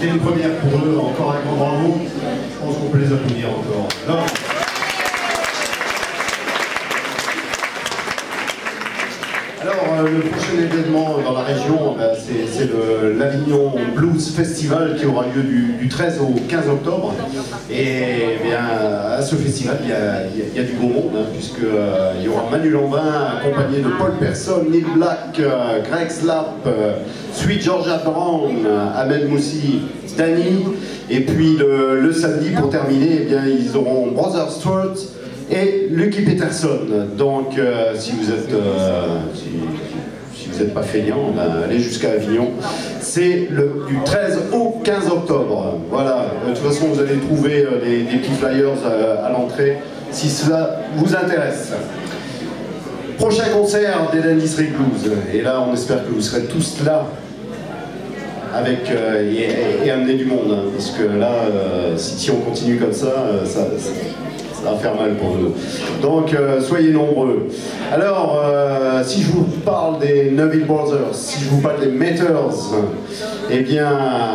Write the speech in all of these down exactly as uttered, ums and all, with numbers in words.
c'était une première pour eux, encore un grand bravo. Je pense qu'on peut les applaudir encore. Non. Alors, euh, le prochain événement dans la région, bah, c'est l'Avignon Blues Festival qui aura lieu du, du treize au quinze octobre. Et bien, à ce festival, il y a, il y a, il y a du gros monde, hein, puisque euh, il y aura Manu Lambin accompagné de Paul Persson, Neil Black, euh, Greg Slap, euh, Sweet Georgia Brown, euh, Ahmed Moussi, Danny. Et puis le, le samedi, pour terminer, eh bien, ils auront Brother Stewart et Lucky Peterson. Donc euh, si vous êtes euh, si, si vous n'êtes pas feignant, ben, allez jusqu'à Avignon. C'est du treize au quinze octobre. Voilà, de toute façon vous allez trouver euh, des, des petits flyers à, à l'entrée si cela vous intéresse. Prochain concert des Dandy Street Blues. Et là on espère que vous serez tous là avec euh, et, et amener du monde, hein, parce que là euh, si, si on continue comme ça, euh, ça, ça ça va faire mal pour nous. Donc, euh, soyez nombreux. Alors, euh, si je vous parle des Neville Brothers, si je vous parle des Meters, eh bien,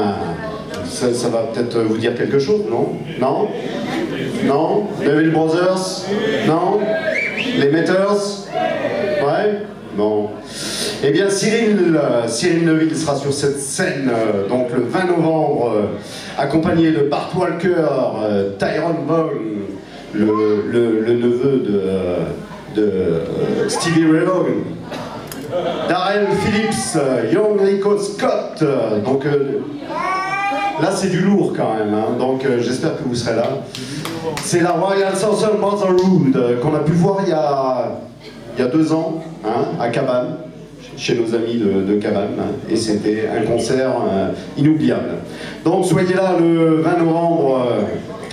ça, ça va peut-être vous dire quelque chose, non? Non? Non? Neville Brothers? Non? Les Meters? Ouais? Bon. Eh bien, Cyril, Cyril Neville sera sur cette scène, euh, donc le vingt novembre, euh, accompagné de Bart Walker, euh, Tyrone Vaughn, Le, le, le neveu de, de euh, Stevie Ray Vaughan, Darrell Phillips, euh, Young Rico Scott, euh, donc euh, là c'est du lourd quand même, hein, donc euh, j'espère que vous serez là. C'est la Royal Southern Brotherhood euh, qu'on a pu voir il y a, il y a deux ans, hein, à Cabane, chez nos amis de, de Cabane, hein, et c'était un concert euh, inoubliable. Donc soyez là le vingt novembre, euh,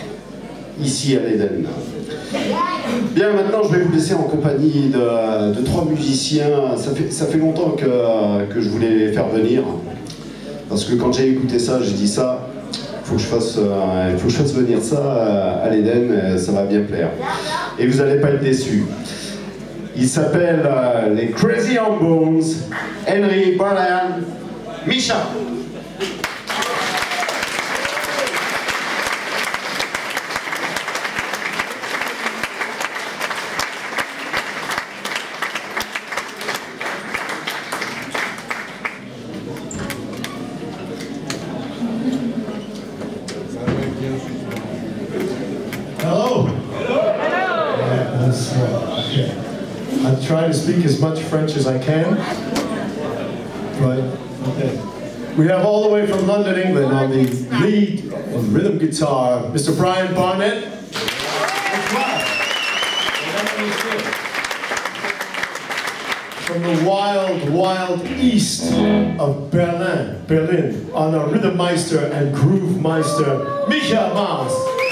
ici à l'Eden. Bien, maintenant je vais vous laisser en compagnie de, de trois musiciens. Ça fait, ça fait longtemps que, que je voulais les faire venir, parce que quand j'ai écouté ça, j'ai dit ça, il faut que je fasse, euh, faut que je fasse venir ça à l'Eden, ça va bien plaire. Et vous n'allez pas être déçus. Ils s'appellent euh, les Crazy Hornbones, Henry, Brian, Misha. Try to speak as much French as I can. But okay. We have all the way from London, England, on the lead and rhythm guitar, Mister Brian Barnett. From the wild, wild east of Berlin, Berlin, on a rhythm meister and groove meister, Micha Maas.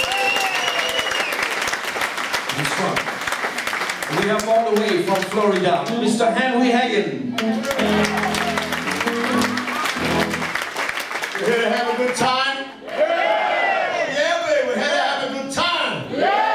We have all the way from Florida, Mister Henry Hagen. We're here to have a good time? Yeah! Yeah, baby, we're here to have a good time! Yeah!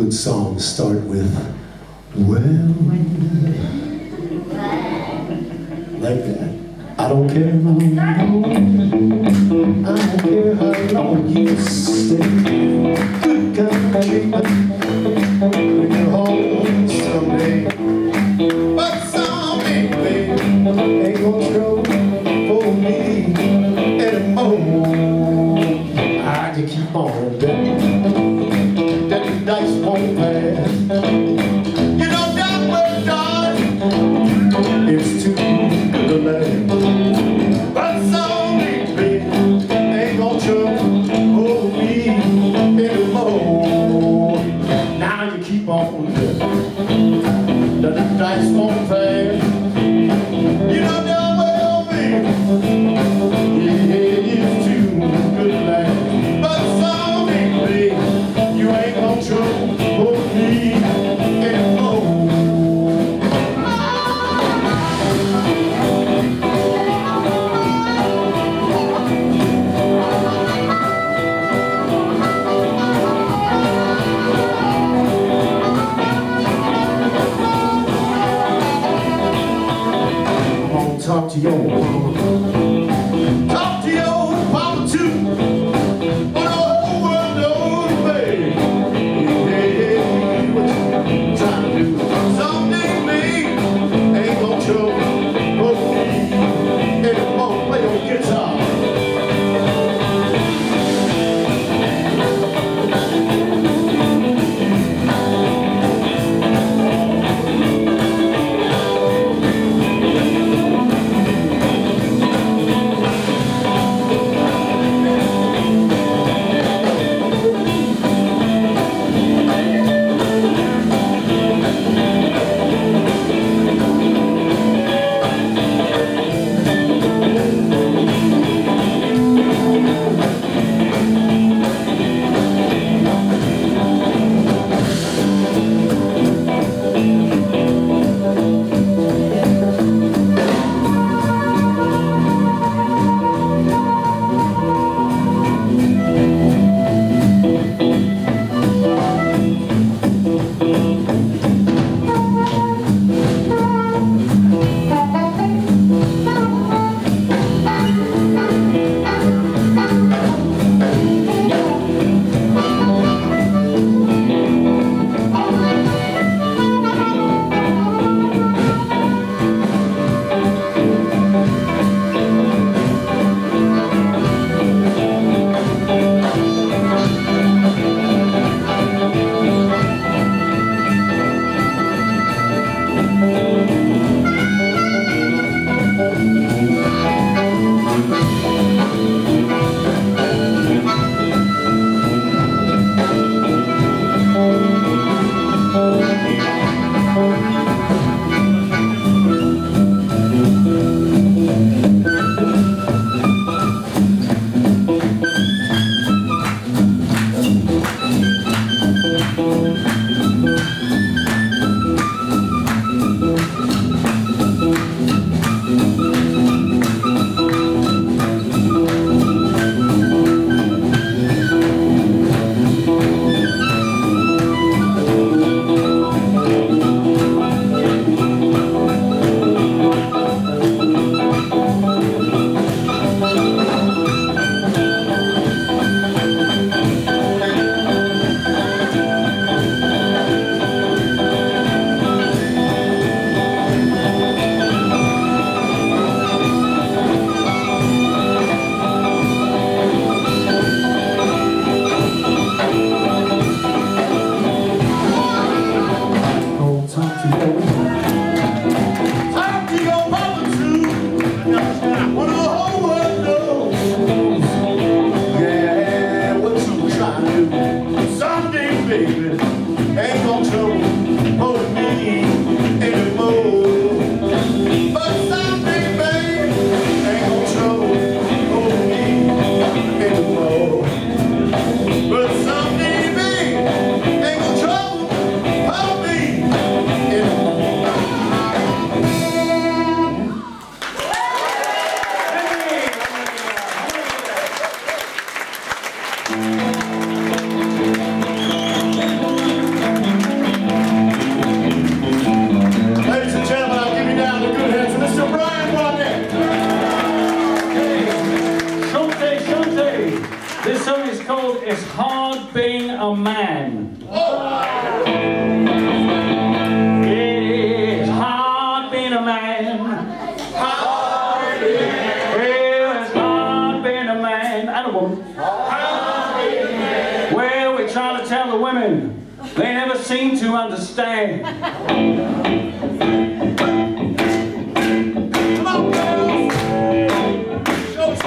good songs start with, well, like that. I don't care how long, I don't care how long you stay. Good kind of treatment when you're home someday. But someday, baby, ain't gonna show for me anymore. I just keep on betting that the dice won't pass. You know that way, darling, it's too good to last. But someday, baby, ain't gonna show for me anymore. Now you keep on betting that the dice won't pass. You know that well, baby, yeah, it's too good to last. But someday, baby, you ain't gonna trouble for me anymore. Talk to your mama. Talk to your papa too. But the whole world knows, baby. Yeah, what you trying to do? Someday, baby, ain't gonna show for me anymore. Play your guitar. man. It's hard being a man. Yeah, it's hard being a man and a woman. Well, we try to tell the women, they never seem to understand. Come on, girls! Show us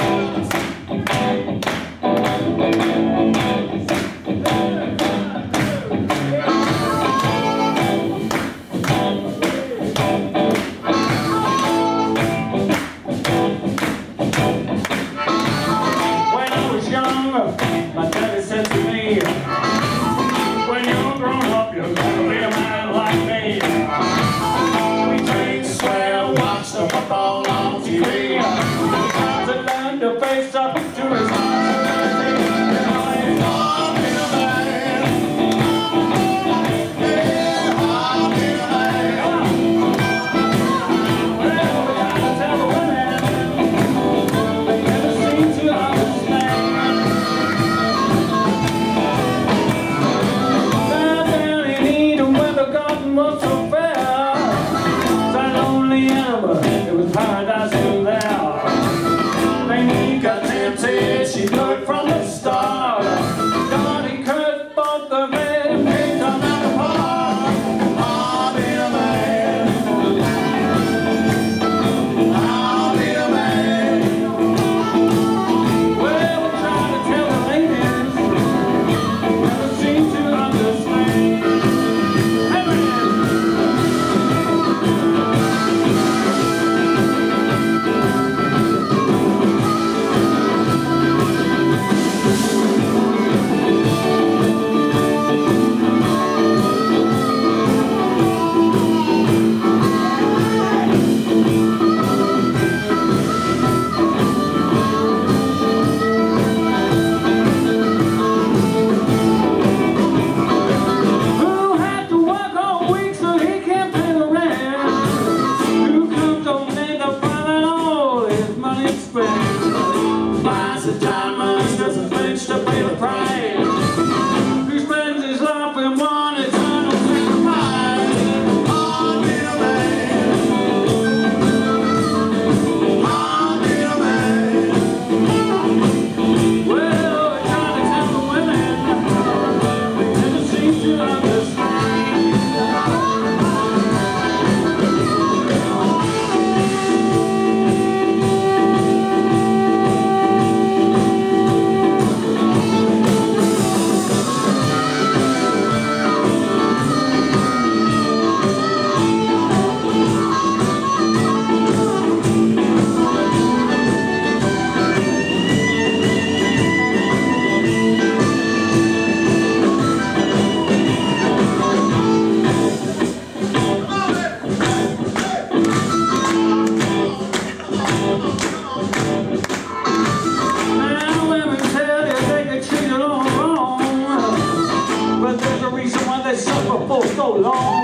when I was young, my daddy said to me, when you're grown up, you're gonna be a man like me. We drink, swear, watch the football on T V. Time to learn to face up to responsibility. I'll be a man. Yeah, I'll be a man. Well, we gotta tell the women, they never seem to understand. Was so fair, that lonely animal, it was paradise still there. Then he got tempted, she knew it from the start. God, he cursed both of them, they come out apart. I'll be a man. I'll be a man. Well, we try to tell the ladies, never seem to understand. Buys the diamonds, doesn't flinch to pay the price. Who spends his life in one eternal sacrifice? I'll be a man. I'll be a man. Well, we try to tell the women, they never seem to understand. But there's a reason why they suffer for so long.